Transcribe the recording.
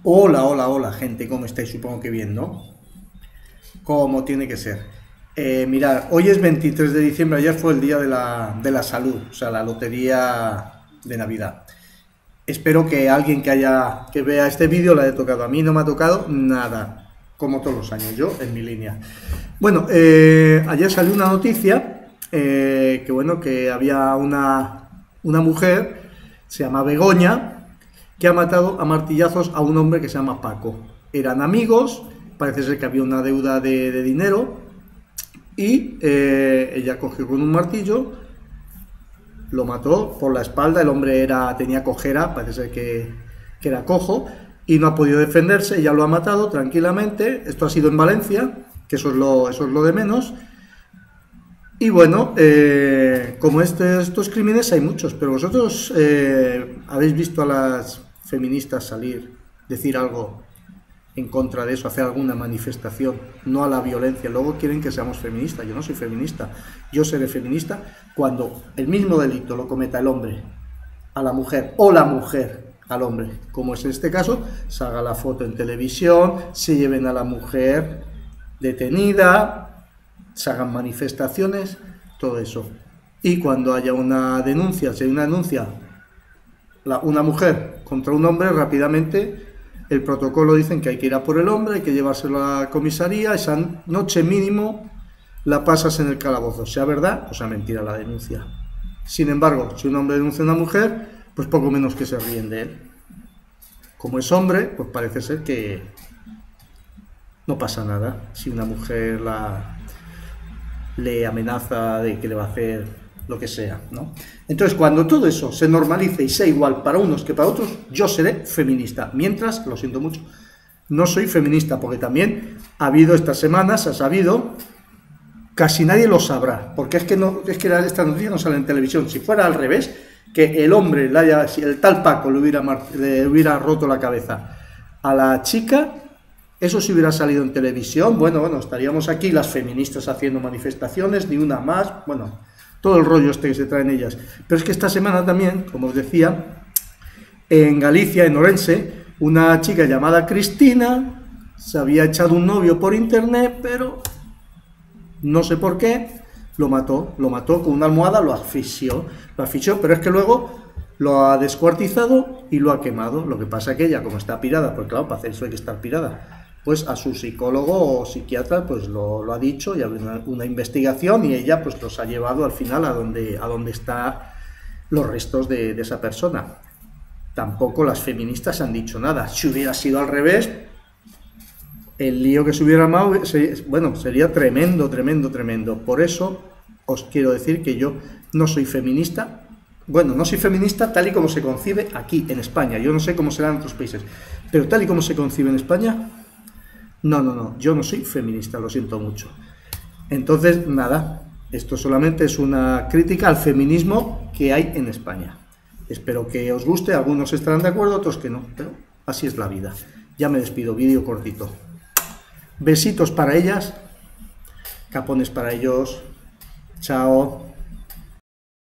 Hola, hola, hola, gente, ¿cómo estáis? Supongo que bien, ¿no? Como tiene que ser. Mirad, hoy es 23 de diciembre, ayer fue el día de la salud, o sea, la lotería de Navidad. Espero que alguien que vea este vídeo le haya tocado. A mí no me ha tocado nada, como todos los años, yo en mi línea. Bueno, ayer salió una noticia que bueno, que había una mujer, se llama Begoña, que ha matado a martillazos a un hombre que se llama Paco. Eran amigos, parece ser que había una deuda de dinero y ella cogió con un martillo, lo mató por la espalda, el hombre tenía cojera, parece ser que era cojo y no ha podido defenderse, ella lo ha matado tranquilamente, esto ha sido en Valencia, que eso es lo de menos. Y bueno, como estos crímenes hay muchos, pero vosotros habéis visto a las feministas salir, decir algo en contra de eso, hacer alguna manifestación, no a la violencia. Luego quieren que seamos feministas. Yo no soy feminista. Yo seré feminista cuando el mismo delito lo cometa el hombre a la mujer o la mujer al hombre, como es en este caso, se haga la foto en televisión, se lleven a la mujer detenida, se hagan manifestaciones, todo eso. Y cuando haya una denuncia, si hay una denuncia, una mujer contra un hombre, rápidamente el protocolo dicen que hay que ir a por el hombre, hay que llevárselo a la comisaría, esa noche mínimo la pasas en el calabozo, sea verdad o sea mentira la denuncia. Sin embargo, si un hombre denuncia a una mujer, pues poco menos que se ríen de él. Como es hombre, pues parece ser que no pasa nada si una mujer le amenaza de que le va a hacer lo que sea, ¿no? Entonces, cuando todo eso se normalice y sea igual para unos que para otros, yo seré feminista. Mientras, lo siento mucho, no soy feminista, porque también ha habido estas semanas, ha sabido, casi nadie lo sabrá, porque es que esta noticia no sale en televisión. Si fuera al revés, que el hombre, si el tal Paco le hubiera roto la cabeza a la chica, eso si hubiera salido en televisión, bueno, estaríamos aquí las feministas haciendo manifestaciones, ni una más, bueno, todo el rollo que se traen ellas. Pero es que esta semana también, como os decía, en Galicia, en Orense, una chica llamada Cristina se había echado un novio por internet, pero no sé por qué, lo mató con una almohada, lo asfixió, pero es que luego lo ha descuartizado y lo ha quemado. Lo que pasa es que ella, como está pirada, pues claro, para hacer eso hay que estar pirada, pues a su psicólogo o psiquiatra pues lo ha dicho y ha habido una investigación y ella pues los ha llevado al final a donde están los restos de esa persona. Tampoco las feministas han dicho nada. Si hubiera sido al revés, el lío que se hubiera armado, bueno, sería tremendo, tremendo, tremendo. Por eso os quiero decir que yo no soy feminista. Bueno, no soy feminista tal y como se concibe aquí en España. Yo no sé cómo será en otros países, pero tal y como se concibe en España, no, yo no soy feminista, lo siento mucho. Entonces, nada, esto solamente es una crítica al feminismo que hay en España. Espero que os guste, algunos estarán de acuerdo, otros que no, pero así es la vida. Ya me despido, vídeo cortito. Besitos para ellas, capones para ellos, chao.